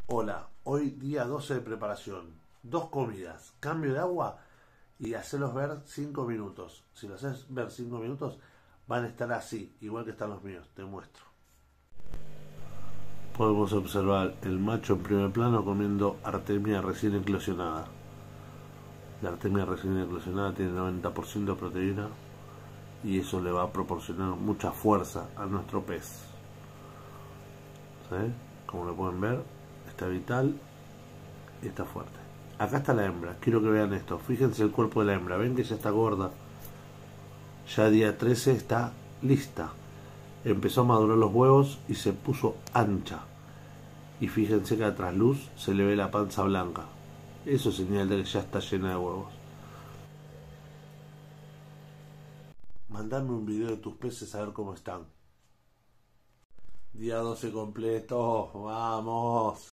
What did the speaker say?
Hola, hoy día 12 de preparación. Dos comidas, cambio de agua y hacerlos ver 5 minutos. Si los haces ver 5 minutos, van a estar así, igual que están los míos. Te muestro. Podemos observar el macho en primer plano comiendo artemia recién eclosionada. La artemia recién eclosionada tiene 90% de proteína y eso le va a proporcionar mucha fuerza a nuestro pez. ¿Sí? Como lo pueden ver, está vital y está fuerte. Acá está la hembra, quiero que vean esto. Fíjense el cuerpo de la hembra, ven que ya está gorda. Ya día 13 está lista. Empezó a madurar los huevos y se puso ancha. Y fíjense que a trasluz se le ve la panza blanca. Eso es señal de que ya está llena de huevos. Mandame un video de tus peces a ver cómo están. Día 12 completo, vamos.